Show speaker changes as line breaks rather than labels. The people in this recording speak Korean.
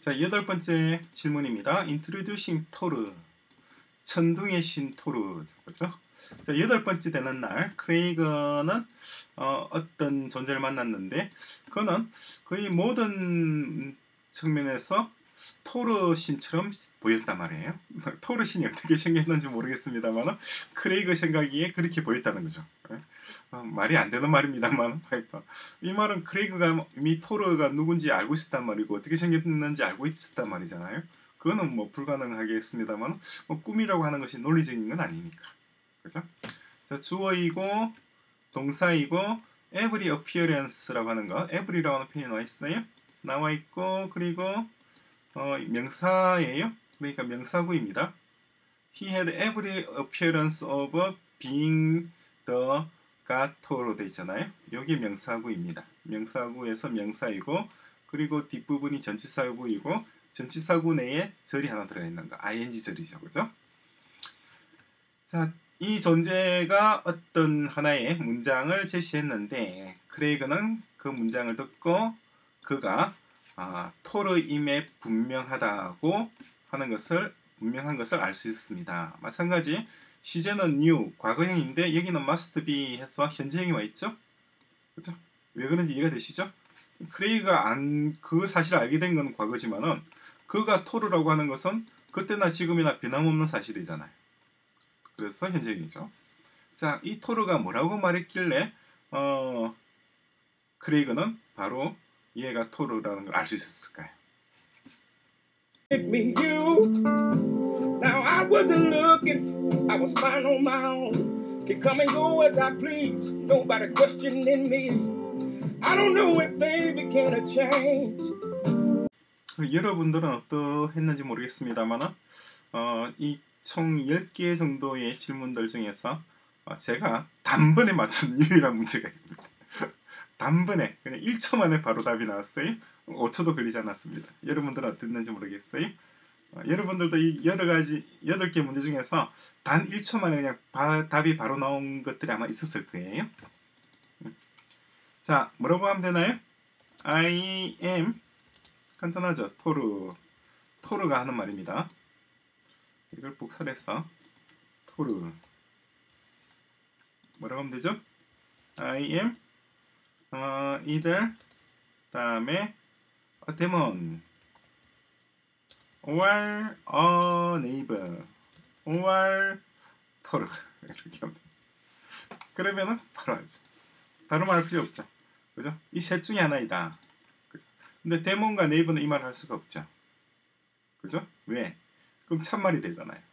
자, 8번째 질문입니다. Introducing 토르. 천둥의 신 토르. 그죠? 자, 8번째 되는 날, 크레이거는 어떤 존재를 만났는데, 그는 거의 모든 측면에서 토르 신처럼 보였단 말이에요. 토르 신이 어떻게 생겼는지 모르겠습니다만, 크레이거 생각이에 그렇게 보였다는 거죠. 말이 안 되는 말입니다만, 이 말은 크레이그가 이미 토르가 누군지 알고 있었단 말이고, 어떻게 생겼는지 알고 있었단 말이잖아요. 그거는 뭐 불가능하겠습니다만, 뭐 꿈이라고 하는 것이 논리적인 건 아니니까. 그죠? 자, 주어이고, 동사이고, every appearance라고 하는 거, every라고 하는 표현이 나와 있어요. 나와 있고, 그리고, 명사예요. 그러니까 명사구입니다. He had every appearance of being the god로 되어 있잖아요. 여기 명사구입니다. 명사구에서 명사이고, 그리고 뒷부분이 전치사구이고, 전치사구 내에 절이 하나 들어있는 거. ing 절이죠. 그죠? 자, 이 존재가 어떤 하나의 문장을 제시했는데, 크레이그는 그 문장을 듣고 그가 토르임에 분명하다고 하는 것을 분명한 것을 알 수 있습니다. 마찬가지 시제는 new 과거형인데 여기는 must be 해서 현재형이 와 있죠. 그렇죠? 왜 그런지 이해가 되시죠? 크레이가 그 사실을 알게 된 건 과거지만은 그가 토르라고 하는 것은 그때나 지금이나 변함없는 사실이잖아요. 그래서 현재형이죠. 자, 이 토르가 뭐라고 말했길래 크레이그는 바로 얘가 토르라는 걸 알 수 있었을까요?
Now I wasn't looking, I was fine on my own. Can come and go as I please, nobody questioning me. I don't know if baby can change.
여러분들은 어떠했는지 모르겠습니다만 이 총 10개 정도의 질문들 중에서 제가 단번에 맞춘 유일한 문제가 있습니다. 단번에 그냥 1초 만에 바로 답이 나왔어요. 5초도 걸리지 않았습니다. 여러분들은 어땠는지 모르겠어요. 여러분들도 이 여러 가지 8개 문제 중에서 단 1초 만에 그냥 답이 바로 나온 것들이 아마 있었을 거예요. 자, 뭐라고 하면 되나요? I am 간단하죠. 토르가 하는 말입니다. 이걸 복사해서 토르 뭐라고 하면 되죠? I am either 다음에 a demon or a neighbor or 토르 이렇게 하면 돼요. 그러면은 바로 알죠. 다른 말 할 필요 없죠. 그죠? 이 셋 중에 하나이다. 그죠? 근데 데몬과 네이버는 이 말을 할 수가 없죠. 그죠? 왜? 그럼 참말이 되잖아요.